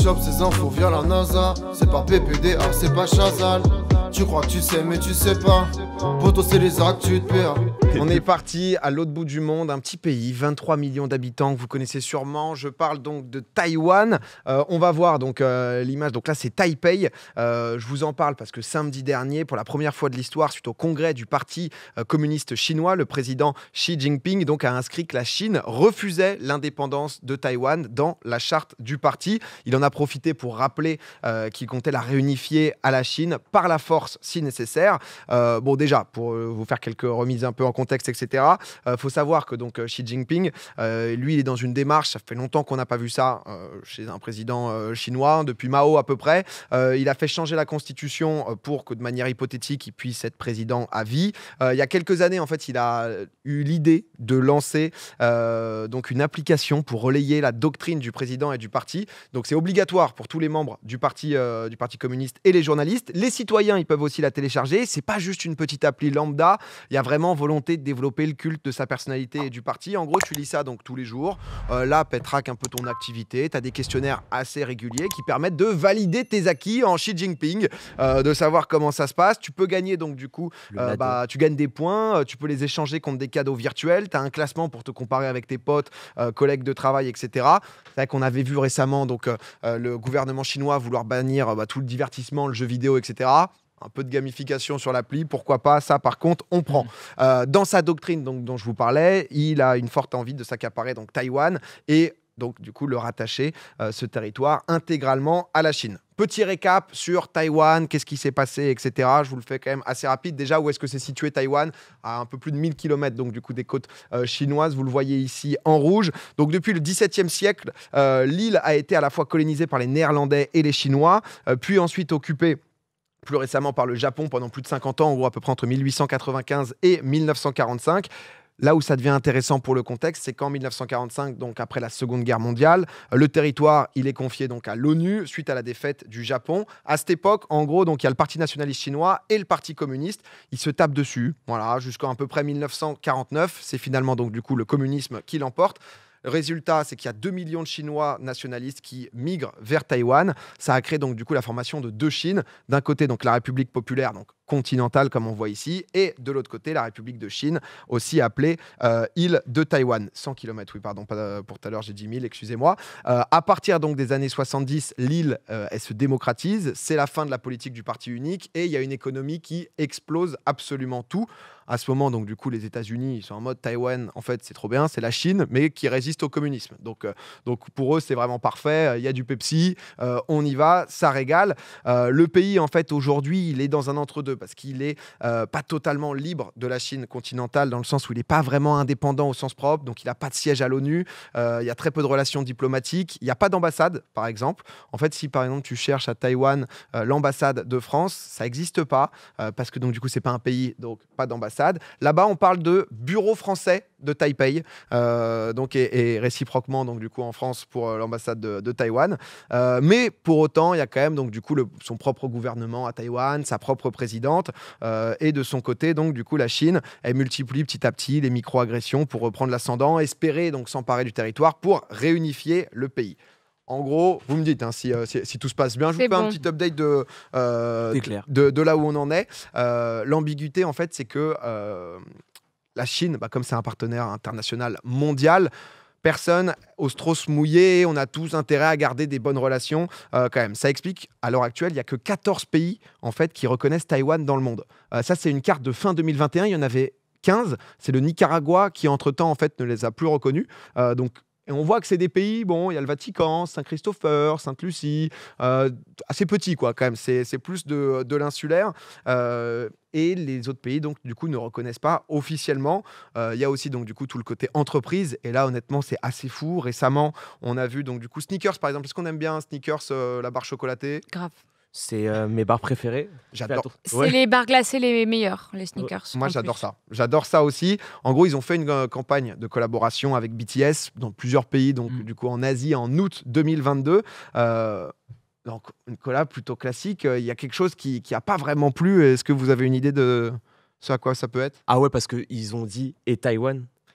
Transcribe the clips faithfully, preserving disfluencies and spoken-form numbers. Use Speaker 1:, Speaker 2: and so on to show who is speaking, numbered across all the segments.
Speaker 1: chope ces infos via la NASA. C'est pas P P D A, c'est pas Chazal. Tu crois que tu sais mais tu sais pas. Poto c'est les actus de P A.
Speaker 2: On est parti à l'autre bout du monde, un petit pays, vingt-trois millions d'habitants que vous connaissez sûrement. Je parle donc de Taïwan. Euh, on va voir donc euh, l'image. Donc là, c'est Taipei. Euh, je vous en parle parce que samedi dernier, pour la première fois de l'histoire, suite au congrès du Parti euh, communiste chinois, le président Xi Jinping donc a inscrit que la Chine refusait l'indépendance de Taïwan dans la charte du parti. Il en a profité pour rappeler euh, qu'il comptait la réunifier à la Chine par la force si nécessaire. Euh, bon, déjà, pour euh, vous faire quelques remises un peu en contexte, et cetera. Il euh, faut savoir que donc, Xi Jinping, euh, lui, il est dans une démarche, ça fait longtemps qu'on n'a pas vu ça euh, chez un président euh, chinois, depuis Mao à peu près. Euh, il a fait changer la constitution pour que de manière hypothétique, il puisse être président à vie. Euh, il y a quelques années, en fait, il a eu l'idée de lancer euh, donc une application pour relayer la doctrine du président et du parti. Donc c'est obligatoire pour tous les membres du parti, euh, du parti communiste et les journalistes. Les citoyens, ils peuvent aussi la télécharger. C'est pas juste une petite appli lambda. Il y a vraiment volonté de développer le culte de sa personnalité et du parti. En gros, tu lis ça donc tous les jours. Euh, là, elle traque un peu ton activité. Tu as des questionnaires assez réguliers qui permettent de valider tes acquis en Xi Jinping, euh, de savoir comment ça se passe. Tu peux gagner donc du coup, euh, bah, tu gagnes des points, euh, tu peux les échanger contre des cadeaux virtuels. Tu as un classement pour te comparer avec tes potes, euh, collègues de travail, et cetera. C'est vrai qu'on avait vu récemment donc, euh, le gouvernement chinois vouloir bannir euh, bah, tout le divertissement, le jeu vidéo, et cetera. Un peu de gamification sur l'appli, pourquoi pas, ça par contre, on prend. Euh, dans sa doctrine donc, dont je vous parlais, il a une forte envie de s'accaparer donc Taïwan et donc du coup le rattacher, euh, ce territoire, intégralement à la Chine. Petit récap sur Taïwan, qu'est-ce qui s'est passé, et cetera. Je vous le fais quand même assez rapide. Déjà, où est-ce que c'est situé Taïwan? À un peu plus de mille kilomètres donc, du coup, des côtes euh, chinoises. Vous le voyez ici en rouge. Donc, depuis le dix-septième siècle, euh, l'île a été à la fois colonisée par les Néerlandais et les Chinois, euh, puis ensuite occupée plus récemment par le Japon pendant plus de cinquante ans, ou à peu près entre mille huit cent quatre-vingt-quinze et mille neuf cent quarante-cinq. Là où ça devient intéressant pour le contexte, c'est qu'en mille neuf cent quarante-cinq, donc après la Seconde Guerre mondiale, le territoire il est confié donc à l'ONU suite à la défaite du Japon. À cette époque, en gros, donc il y a le Parti nationaliste chinois et le Parti communiste. Ils se tapent dessus, voilà, jusqu'à à peu près mille neuf cent quarante-neuf. C'est finalement donc du coup le communisme qui l'emporte. Le résultat, c'est qu'il y a deux millions de Chinois nationalistes qui migrent vers Taïwan. Ça a créé donc du coup la formation de deux Chines. D'un côté, donc la République populaire, donc continentale comme on voit ici, et de l'autre côté, la République de Chine, aussi appelée euh, île de Taïwan. cent kilomètres, oui, pardon, pas pour tout à l'heure, j'ai dit mille, excusez-moi. Euh, à partir donc des années soixante-dix, l'île, euh, elle se démocratise. C'est la fin de la politique du parti unique et il y a une économie qui explose absolument tout. À ce moment, donc, du coup, les États-Unis, ils sont en mode Taïwan, en fait, c'est trop bien, c'est la Chine, mais qui résiste au communisme. Donc, euh, donc pour eux, c'est vraiment parfait. Il y a du Pepsi, euh, on y va, ça régale. Euh, le pays, en fait, aujourd'hui, il est dans un entre-deux parce qu'il est euh, pas totalement libre de la Chine continentale, dans le sens où il n'est pas vraiment indépendant au sens propre. Donc, il n'a pas de siège à l'ONU. Euh, il y a très peu de relations diplomatiques. Il n'y a pas d'ambassade, par exemple. En fait, si par exemple tu cherches à Taïwan euh, l'ambassade de France, ça n'existe pas euh, parce que donc du coup, c'est pas un pays, donc pas d'ambassade. Là-bas, on parle de bureau français de Taipei, euh, donc et, et réciproquement donc du coup en France pour euh, l'ambassade de, de Taïwan. Euh, mais pour autant, il y a quand même donc du coup le, son propre gouvernement à Taïwan, sa propre présidente, euh, et de son côté donc du coup la Chine, elle multiplie petit à petit les micro-agressions pour reprendre l'ascendant, espérer donc s'emparer du territoire pour réunifier le pays. En gros, vous me dites hein, si, euh, si, si tout se passe bien. Je
Speaker 3: C'est
Speaker 2: vous fais
Speaker 3: bon.
Speaker 2: un petit update de, euh, de, de là où on en est. Euh, l'ambiguïté, en fait, c'est que euh, la Chine, bah, comme c'est un partenaire international mondial, personne ose trop se mouiller. On a tous intérêt à garder des bonnes relations euh, quand même. Ça explique, à l'heure actuelle, il n'y a que quatorze pays en fait, qui reconnaissent Taïwan dans le monde. Euh, ça, c'est une carte de fin deux mille vingt et un. Il y en avait quinze. C'est le Nicaragua qui, entre-temps, en fait, ne les a plus reconnus. Euh, donc, Et on voit que c'est des pays, bon, il y a le Vatican, Saint-Christopher, Sainte-Lucie, euh, assez petits, quoi, quand même. C'est, c'est plus de, de l'insulaire. Euh, et les autres pays, donc, du coup, ne reconnaissent pas officiellement. Euh, il y a aussi, donc, du coup, tout le côté entreprise. Et là, honnêtement, c'est assez fou. Récemment, on a vu, donc, du coup, Snickers, par exemple. Est-ce qu'on aime bien Snickers, euh, la barre chocolatée?
Speaker 3: Grave.
Speaker 4: C'est euh, mes barres préférées.
Speaker 2: J'adore.
Speaker 3: C'est
Speaker 4: Ouais.
Speaker 3: les barres glacées les meilleurs, les Snickers.
Speaker 2: Moi,
Speaker 3: en
Speaker 2: j'adore
Speaker 3: plus.
Speaker 2: ça. J'adore ça aussi. En gros, ils ont fait une euh, campagne de collaboration avec B T S dans plusieurs pays, donc
Speaker 4: Mm.
Speaker 2: du coup en Asie en août deux mille vingt-deux. Euh, donc une collab plutôt classique. Il y a quelque chose qui qui a pas vraiment plu. Est-ce que vous avez une idée de ce à quoi ça peut être?
Speaker 4: Ah ouais, parce qu'ils ont dit et Taïwan.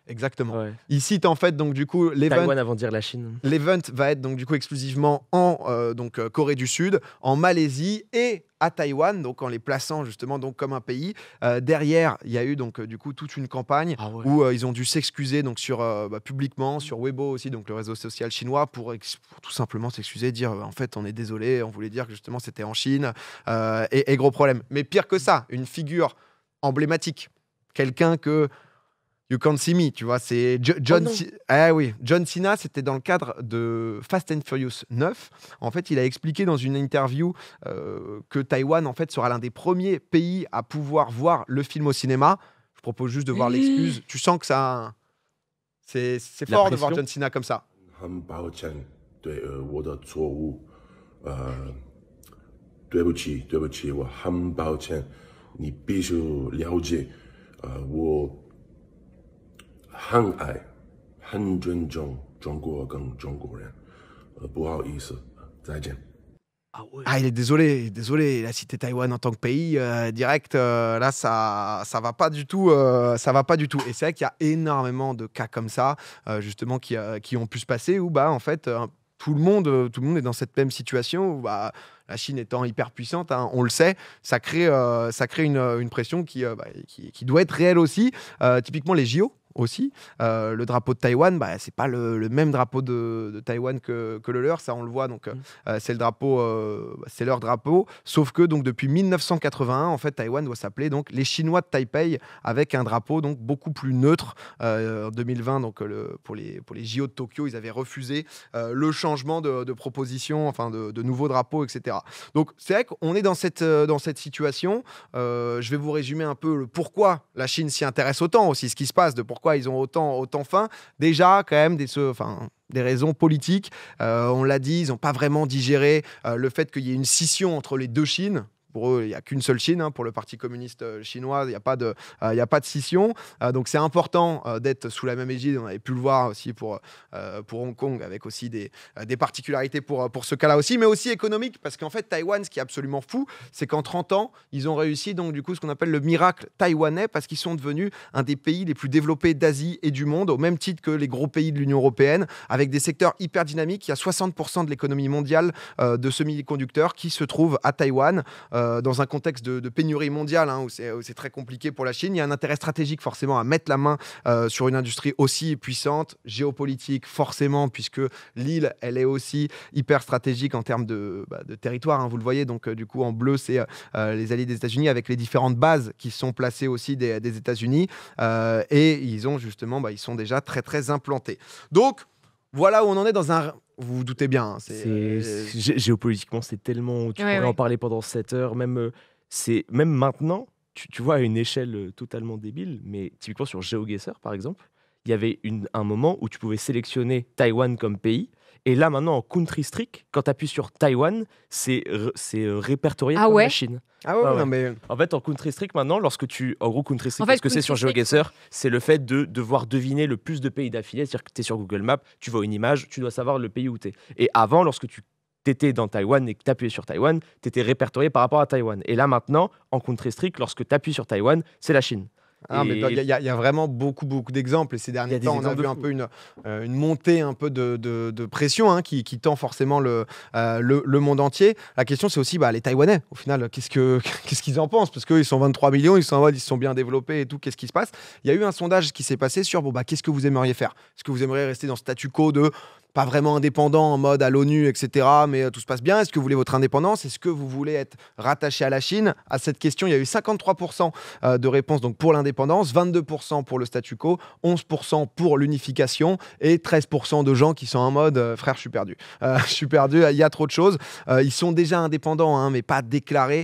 Speaker 2: exactement.
Speaker 4: Ouais.
Speaker 2: Il cite en fait donc du coup l'event.
Speaker 4: Taïwan avant de dire la Chine.
Speaker 2: L'event va être donc du coup exclusivement en euh, donc euh, Corée du Sud, en Malaisie et à Taïwan, donc en les plaçant justement donc comme un pays. Euh, derrière, il y a eu donc euh, du coup toute une campagne
Speaker 4: Ah ouais.
Speaker 2: où euh, ils ont dû s'excuser donc sur euh, bah, publiquement sur Weibo aussi, donc le réseau social chinois, pour, ex- pour tout simplement s'excuser, dire euh, en fait on est désolé, on voulait dire que justement c'était en Chine euh, et, et gros problème. Mais pire que ça, une figure emblématique, quelqu'un que You Can't See Me, tu vois, c'est Jo- John,
Speaker 4: non.
Speaker 2: C- eh oui, John Cena, c'était dans le cadre de Fast and Furious neuf. En fait, il a expliqué dans une interview euh, que Taïwan, en fait, sera l'un des premiers pays à pouvoir voir le film au cinéma. Je propose juste de voir l'excuse. Tu sens que ça, c'est c'est
Speaker 4: La
Speaker 2: fort de voir
Speaker 4: pression.
Speaker 2: John Cena comme ça.
Speaker 5: 很抱歉，对，呃，我的错误，呃，对不起，对不起，我很抱歉，你必须了解，呃，我很爱、很尊重中国跟中国人，呃，不好意思，再见。
Speaker 4: Ah ouais.
Speaker 2: Ah, il est désolé, désolé. Il a cité Taïwan en tant que pays euh, direct. euh, là, ça, ça va pas du tout. euh, ça va pas du tout. Et c'est vrai qu'il y a énormément de cas comme ça, euh, justement, qui, euh, qui ont pu se passer où, bah, en fait, euh, tout le monde, euh, tout le monde est dans cette même situation où, bah, la Chine étant hyper puissante, hein, on le sait, ça crée, euh, ça crée une, une pression qui, euh, bah, qui, qui doit être réelle aussi. Euh, typiquement les J O. Aussi, euh, le drapeau de Taïwan, bah, c'est pas le, le même drapeau de, de Taïwan que, que le leur, ça on le voit. Donc, euh, euh, c'est le drapeau, euh, bah, c'est leur drapeau. Sauf que donc depuis mille neuf cent quatre-vingt-un, en fait, Taïwan doit s'appeler donc les Chinois de Taipei avec un drapeau donc beaucoup plus neutre. Euh, en deux mille vingt, donc le, pour les pour les J O de Tokyo, ils avaient refusé euh, le changement de, de proposition, enfin de, de nouveaux drapeaux, et cetera. Donc c'est vrai qu'on est dans cette euh, dans cette situation. Euh, je vais vous résumer un peu le pourquoi la Chine s'y intéresse autant aussi, ce qui se passe, de pourquoi ils ont autant, autant faim. Déjà, quand même, des, ce- enfin, des raisons politiques. Euh, on l'a dit, ils n'ont pas vraiment digéré euh, le fait qu'il y ait une scission entre les deux Chines. Pour eux, il n'y a qu'une seule Chine. Hein. Pour le Parti communiste euh, chinois, il n'y a, pas de, euh, il y a pas de scission. Euh, donc, c'est important euh, d'être sous la même égide. On avait pu le voir aussi pour, euh, pour Hong Kong, avec aussi des, euh, des particularités pour, pour ce cas-là aussi, mais aussi économique. Parce qu'en fait, Taïwan, ce qui est absolument fou, c'est qu'en trente ans, ils ont réussi donc, du coup, ce qu'on appelle le miracle taïwanais, parce qu'ils sont devenus un des pays les plus développés d'Asie et du monde, au même titre que les gros pays de l'Union européenne, avec des secteurs hyper dynamiques. Il y a soixante pour cent de l'économie mondiale euh, de semi-conducteurs qui se trouvent à Taïwan. Euh, dans un contexte de, de pénurie mondiale hein, où c'est où c'est très compliqué pour la Chine. Il y a un intérêt stratégique forcément à mettre la main euh, sur une industrie aussi puissante, géopolitique forcément, puisque l'île, elle est aussi hyper stratégique en termes de, bah, de territoire, hein, vous le voyez. Donc euh, du coup, en bleu, c'est euh, les alliés des États-Unis avec les différentes bases qui sont placées aussi des, des États-Unis. Euh, et ils ont justement, bah, ils sont déjà très très implantés. Donc, voilà où on en est dans un... Vous vous doutez bien. hein, c'est,
Speaker 4: C'est-
Speaker 2: euh,
Speaker 4: gé- géopolitiquement, c'est tellement. Tu
Speaker 3: Ouais,
Speaker 4: pourrais
Speaker 3: ouais.
Speaker 4: en parler pendant sept heures. Même, euh, c'est, même maintenant, tu, tu vois, à une échelle euh, totalement débile, mais typiquement sur GeoGuessr, par exemple, il y avait une, un moment où tu pouvais sélectionner Taïwan comme pays. Et là, maintenant, en country strict, quand tu appuies sur Taïwan, c'est, re- c'est euh, répertorié
Speaker 3: Ah
Speaker 4: comme
Speaker 3: ouais
Speaker 4: la Chine.
Speaker 2: Ah ouais,
Speaker 4: Ah ouais.
Speaker 2: non, mais...
Speaker 4: En fait, en country strict, maintenant, lorsque tu. En gros, country strict,
Speaker 3: En fait,
Speaker 4: parce que c'est sur
Speaker 3: country strict,
Speaker 4: GeoGuessr, c'est le fait de devoir deviner le plus de pays d'affilée. C'est-à-dire que tu es sur Google Maps, tu vois une image, tu dois savoir le pays où tu es. Et avant, lorsque tu étais dans Taïwan et que tu appuyais sur Taïwan, tu étais répertorié par rapport à Taïwan. Et là, maintenant, en country strict, lorsque tu appuies sur Taïwan, c'est la Chine.
Speaker 2: Ah, mais
Speaker 4: Et-
Speaker 2: il y, a- il y a- il y a vraiment beaucoup, beaucoup d'exemples. Et ces
Speaker 4: Il y a
Speaker 2: derniers
Speaker 4: des
Speaker 2: temps, on a
Speaker 4: exemples
Speaker 2: vu
Speaker 4: de
Speaker 2: un
Speaker 4: fou.
Speaker 2: peu une, euh, une montée un peu de, de- de pression hein, qui, qui tend forcément le, euh, le, le monde entier. La question, c'est aussi bah, les Taïwanais, au final, qu'est-ce que- qu'est-ce qu'ils en pensent? Parce qu'ils sont vingt-trois millions, ils sont en mode, ils se sont bien développés et tout, qu'est-ce qui se passe? Il y a eu un sondage qui s'est passé sur bon, bah, qu'est-ce que vous aimeriez faire? Est-ce que vous aimeriez rester dans ce statu quo de pas vraiment indépendant en mode à l'ONU, et cetera, mais euh, tout se passe bien? Est-ce que vous voulez votre indépendance? Est-ce que vous voulez être rattaché à la Chine? À cette question, il y a eu cinquante-trois pour cent euh, de réponses donc, pour l'indépendance, vingt-deux pour cent pour le statu quo, onze pour cent pour l'unification et treize pour cent de gens qui sont en mode euh, frère, je suis perdu. Euh, je suis perdu, il y a trop de choses. Euh, ils sont déjà indépendants, hein, mais pas déclarés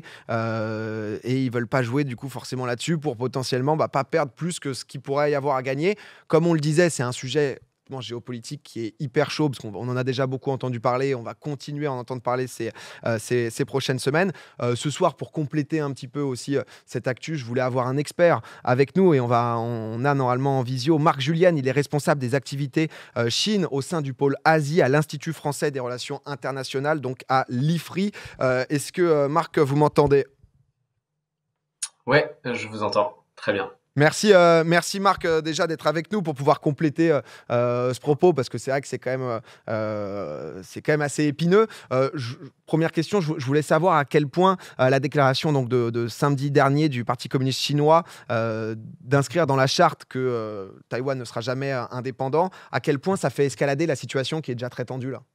Speaker 2: euh, et ils veulent pas jouer du coup forcément là-dessus pour potentiellement bah, pas perdre plus que ce qu'il pourrait y avoir à gagner. Comme on le disait, c'est un sujet géopolitique qui est hyper chaud parce qu'on on en a déjà beaucoup entendu parler, on va continuer à en entendre parler ces, euh, ces, ces prochaines semaines. Euh, ce soir, pour compléter un petit peu aussi euh, cette actu, je voulais avoir un expert avec nous et on, va, on a normalement en visio Marc Julian, il est responsable des activités euh, Chine au sein du pôle Asie à l'Institut français des relations internationales, donc à l'I F R I. Euh, est-ce que euh, Marc, vous m'entendez?
Speaker 6: Ouais, je vous entends. Très bien.
Speaker 2: Merci, euh, merci Marc euh, déjà d'être avec nous pour pouvoir compléter euh, euh, ce propos parce que c'est vrai que c'est quand même, euh, c'est quand même assez épineux. Euh, je, première question, je, je voulais savoir à quel point euh, la déclaration donc de, de samedi dernier du Parti communiste chinois euh, d'inscrire dans la charte que euh, Taïwan ne sera jamais euh, indépendant, à quel point ça fait escalader la situation qui est déjà très tendue là.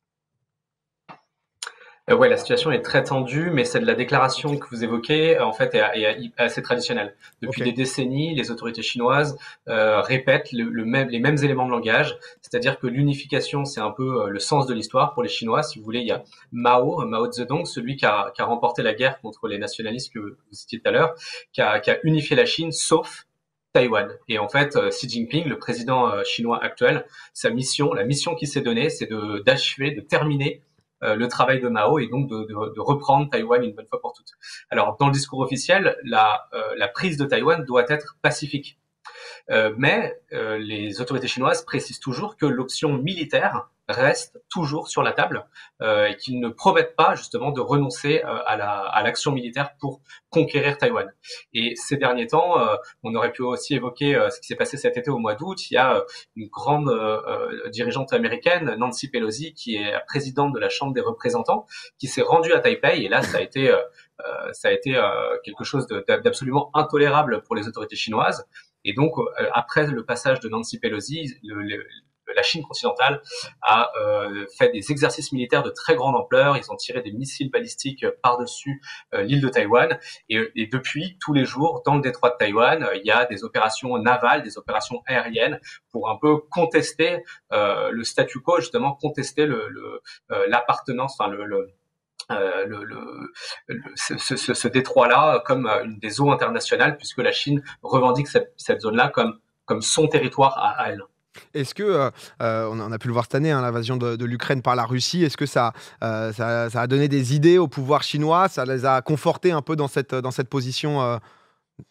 Speaker 6: Euh, ouais, la situation est très tendue, mais celle de la déclaration que vous évoquez, euh, en fait, est, est assez traditionnelle. Depuis
Speaker 2: Okay.
Speaker 6: des décennies, les autorités chinoises euh, répètent le, le même, les mêmes éléments de langage, c'est-à-dire que l'unification, c'est un peu euh, le sens de l'histoire pour les Chinois. Si vous voulez, il y a Mao, Mao Zedong, celui qui a, qui a remporté la guerre contre les nationalistes que vous citiez tout à l'heure, qui a, qui a unifié la Chine, sauf Taïwan. Et en fait, euh, Xi Jinping, le président euh, chinois actuel, sa mission, la mission qu'il s'est donnée, c'est de d'achever, de terminer Euh, le travail de Mao et donc de, de, de reprendre Taïwan une bonne fois pour toutes. Alors, dans le discours officiel, la, euh, la prise de Taïwan doit être pacifique. Euh, mais euh, les autorités chinoises précisent toujours que l'option militaire reste toujours sur la table euh, et qu'ils ne promettent pas justement de renoncer euh, à la à l'action militaire pour conquérir Taïwan. Et ces derniers temps, euh, on aurait pu aussi évoquer euh, ce qui s'est passé cet été au mois d'août. Il y a euh, une grande euh, dirigeante américaine, Nancy Pelosi, qui est présidente de la Chambre des représentants, qui s'est rendue à Taipei. Et là, ça a été euh, euh, ça a été euh, quelque chose de, d'absolument intolérable pour les autorités chinoises. Et donc, euh, après le passage de Nancy Pelosi, le, le, la Chine continentale a euh, fait des exercices militaires de très grande ampleur. Ils ont tiré des missiles balistiques par-dessus euh, l'île de Taïwan. Et, et depuis, tous les jours, dans le détroit de Taïwan, euh, il y a des opérations navales, des opérations aériennes pour un peu contester euh, le statu quo, justement contester le, le, euh, l'appartenance, enfin le, le Euh, le, le, le, ce, ce, ce détroit-là comme euh, une des eaux internationales, puisque la Chine revendique cette, cette zone-là comme, comme son territoire à, à elle.
Speaker 2: Est-ce que, euh, euh, on a pu le voir cette année, hein, l'invasion de, de l'Ukraine par la Russie, est-ce que ça, euh, ça, ça a donné des idées au pouvoir chinois, ça les a confortés un peu dans cette, dans cette position euh, d'attaque ?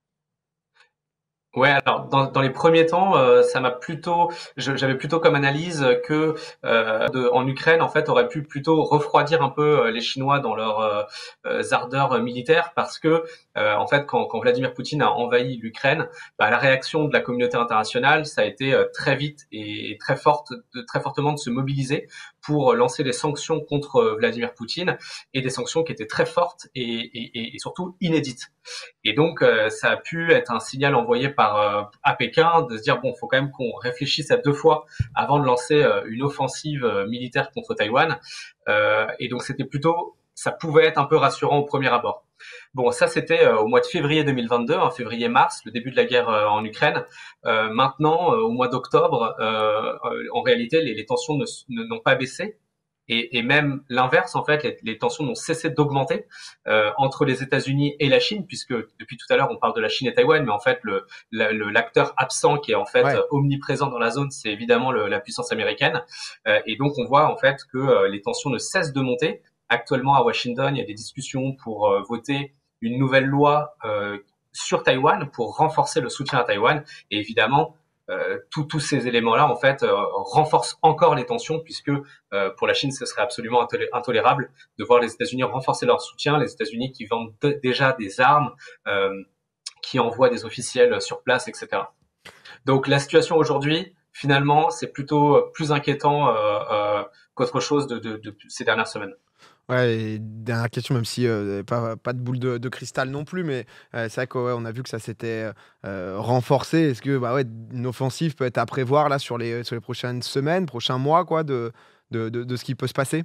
Speaker 6: Ouais, alors dans, dans les premiers temps, euh, ça m'a plutôt, je, j'avais plutôt comme analyse que euh, de, en Ukraine, en fait, aurait pu plutôt refroidir un peu euh, les Chinois dans leurs euh, ardeurs militaires, parce que euh, en fait, quand, quand Vladimir Poutine a envahi l'Ukraine, bah, la réaction de la communauté internationale, ça a été euh, très vite et très forte, de, très fortement de se mobiliser pour lancer des sanctions contre Vladimir Poutine, et des sanctions qui étaient très fortes et, et, et surtout inédites. Et donc, euh, ça a pu être un signal envoyé par euh, à Pékin de se dire bon, faut quand même qu'on réfléchisse à deux fois avant de lancer euh, une offensive euh, militaire contre Taïwan. Euh, et donc, c'était plutôt, ça pouvait être un peu rassurant au premier abord. Bon, ça c'était euh, au mois de février deux mille vingt-deux, en février-mars, le début de la guerre euh, en Ukraine. Euh, maintenant, euh, au mois d'octobre, euh, euh, en réalité, les, les tensions ne, ne, n'ont pas baissé. Et, et même l'inverse, en fait, les, les tensions n'ont cessé d'augmenter euh, entre les États-Unis et la Chine, puisque depuis tout à l'heure on parle de la Chine et Taïwan, mais en fait le, le l'acteur absent qui est en fait ouais. omniprésent dans la zone, c'est évidemment le, la puissance américaine. Euh, et donc on voit en fait que euh, les tensions ne cessent de monter. Actuellement à Washington, il y a des discussions pour euh, voter une nouvelle loi euh, sur Taïwan pour renforcer le soutien à Taïwan. Et évidemment, Euh, tous tous ces éléments-là, en fait, euh, renforcent encore les tensions, puisque euh, pour la Chine, ce serait absolument intolé- intolérable de voir les États-Unis renforcer leur soutien, les États-Unis qui vendent de- déjà des armes, euh, qui envoient des officiels sur place, et cetera. Donc la situation aujourd'hui, finalement, c'est plutôt plus inquiétant euh, euh, qu'autre chose de, de, de ces dernières semaines.
Speaker 2: Ouais, et dernière question, même si euh, pas, pas de boule de, de cristal non plus, mais euh, c'est vrai qu'on ouais, a vu que ça s'était euh, renforcé. Est-ce que bah ouais, une offensive peut être à prévoir là sur les, sur les prochaines semaines, prochains mois, quoi, de, de, de, de ce qui peut se passer?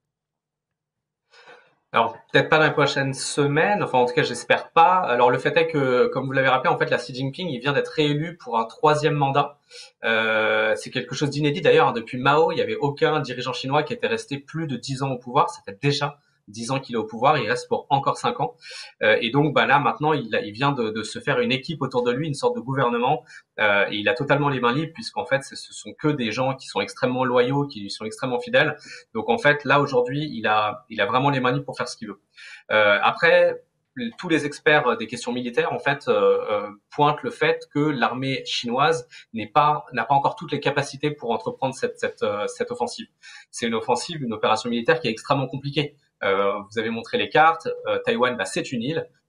Speaker 6: Alors, peut-être pas dans les prochaines semaines, enfin en tout cas j'espère pas. Alors le fait est que, comme vous l'avez rappelé, en fait la Xi Jinping, il vient d'être réélu pour un troisième mandat. Euh, c'est quelque chose d'inédit d'ailleurs. Hein. Depuis Mao, il n'y avait aucun dirigeant chinois qui était resté plus de dix ans au pouvoir. Ça fait déjà dix ans qu'il est au pouvoir, il reste pour encore cinq ans. Euh, et donc bah là maintenant, il, il vient de, de se faire une équipe autour de lui, une sorte de gouvernement. Euh, et il a totalement les mains libres, puisqu'en fait ce sont que des gens qui sont extrêmement loyaux, qui lui sont extrêmement fidèles. Donc en fait là aujourd'hui, il a, il a vraiment les mains libres pour faire ce qu'il veut. Euh, après, tous les experts des questions militaires en fait euh, euh, pointent le fait que l'armée chinoise n'est pas n'a pas encore toutes les capacités pour entreprendre cette cette euh, cette offensive. C'est une offensive, une opération militaire qui est extrêmement compliquée. Euh, vous avez montré les cartes. Euh, Taïwan, bah, c'est une île,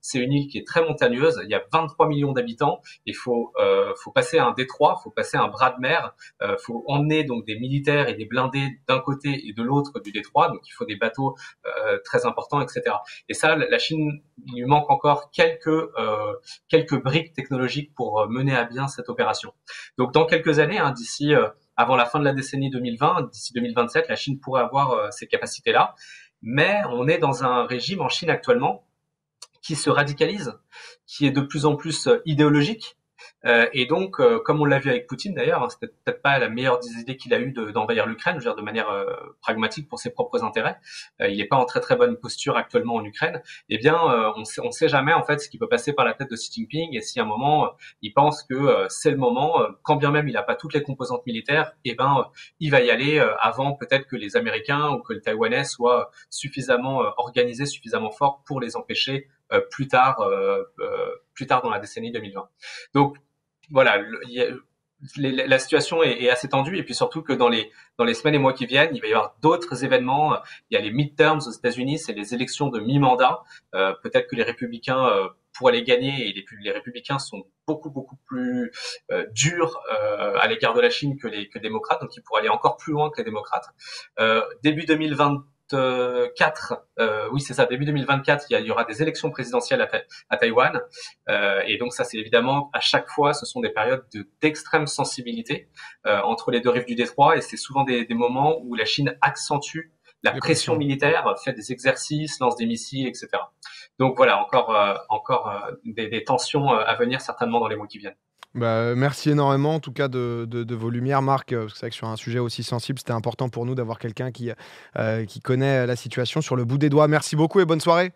Speaker 6: c'est une île qui est très montagneuse. Il y a vingt-trois millions d'habitants. Il faut, euh, faut passer un détroit, faut passer un bras de mer. Euh, faut emmener donc des militaires et des blindés d'un côté et de l'autre du détroit. Donc il faut des bateaux euh, très importants, et cetera. Et ça, la Chine, il lui manque encore quelques euh, quelques briques technologiques pour mener à bien cette opération. Donc dans quelques années, hein, d'ici euh, avant la fin de la décennie deux mille vingt, d'ici deux mille vingt-sept, la Chine pourrait avoir euh, ces capacités-là. Mais on est dans un régime en Chine actuellement qui se radicalise, qui est de plus en plus euh, idéologique. Euh, et donc, euh, comme on l'a vu avec Poutine d'ailleurs, hein, c'était peut-être pas la meilleure des idées qu'il a eue de, d'envahir l'Ukraine, je veux dire de manière euh, pragmatique pour ses propres intérêts. Euh, il n'est pas en très très bonne posture actuellement en Ukraine. Eh bien, euh, on sait, on sait jamais en fait ce qui peut passer par la tête de Xi Jinping. Et si à un moment euh, il pense que euh, c'est le moment, euh, quand bien même il n'a pas toutes les composantes militaires, eh ben euh, il va y aller euh, avant peut-être que les Américains ou que le Taïwanais soient suffisamment euh, organisés, suffisamment forts pour les empêcher euh, plus tard, euh, euh, plus tard dans la décennie deux mille vingt. Donc voilà, le, y a, les, la situation est, est assez tendue et puis surtout que dans les dans les semaines et mois qui viennent, il va y avoir d'autres événements. Il y a les midterms aux États-Unis, c'est les élections de mi-mandat. Euh, peut-être que les républicains euh, pourraient les gagner et les, les républicains sont beaucoup beaucoup plus euh, durs euh, à l'égard de la Chine que les que les démocrates, donc ils pourraient aller encore plus loin que les démocrates. Euh, début deux mille vingt-quatre, euh, oui c'est ça, début deux mille vingt-quatre, il y, a, il y aura des élections présidentielles à, ta, à Taïwan, euh, et donc ça c'est évidemment à chaque fois, ce sont des périodes de, d'extrême sensibilité euh, entre les deux rives du détroit, et c'est souvent des, des moments où la Chine accentue la pression, pression militaire, fait des exercices, lance des missiles, et cetera. Donc voilà, encore, euh, encore euh, des, des tensions à venir certainement dans les mois qui viennent.
Speaker 2: Bah, merci énormément en tout cas de, de, de vos lumières, Marc, parce que c'est vrai que sur un sujet aussi sensible, c'était important pour nous d'avoir quelqu'un qui, euh, qui connaît la situation sur le bout des doigts. Merci beaucoup et bonne soirée.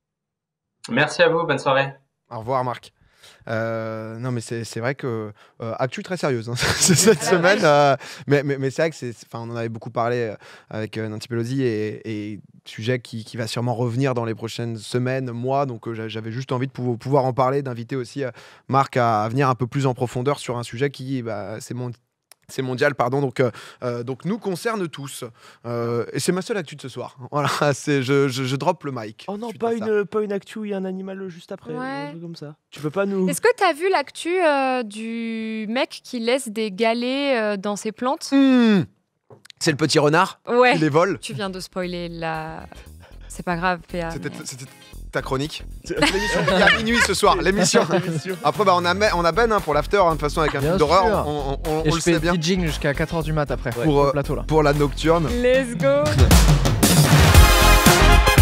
Speaker 6: Merci à vous, bonne soirée.
Speaker 2: Au revoir Marc. Euh, non mais c'est, c'est vrai que euh, actu très sérieuse hein, cette semaine, euh, mais, mais, mais c'est vrai que c'est, enfin on en avait beaucoup parlé avec euh, Nancy Pelosi et, et sujet qui, qui va sûrement revenir dans les prochaines semaines, mois, donc euh, j'avais juste envie de pouvoir, pouvoir en parler, d'inviter aussi euh, Marc à, à venir un peu plus en profondeur sur un sujet qui bah, c'est mon C'est mondial, pardon, donc, euh, donc nous concerne tous. Euh, et c'est ma seule actu de ce soir. Voilà, c'est, je, je, je drop le mic.
Speaker 4: Oh non, pas une, pas une actu où il y a un animal juste après,
Speaker 3: ouais.
Speaker 4: Un truc comme ça. Tu peux pas nous...
Speaker 3: Est-ce que tu as vu l'actu euh, du mec qui laisse des galets euh, dans ses plantes?
Speaker 2: mmh. C'est le petit renard
Speaker 3: ouais.
Speaker 2: qui les vole.
Speaker 3: Tu viens de spoiler la... C'est pas grave, P A.
Speaker 2: C'était, c'était ta chronique. L'émission, il y a minuit ce soir, l'émission. Après, bah, on, a, on a Ben hein, pour l'after, hein, de toute façon, avec un film d'horreur. On, on, on,
Speaker 7: Et
Speaker 2: on
Speaker 7: je
Speaker 2: le
Speaker 7: fais
Speaker 2: sait bien.
Speaker 7: DJing jusqu'à quatre heures du mat après.
Speaker 2: Pour,
Speaker 7: Ouais,
Speaker 2: euh,
Speaker 7: plateau, là.
Speaker 2: pour la nocturne.
Speaker 3: Let's go.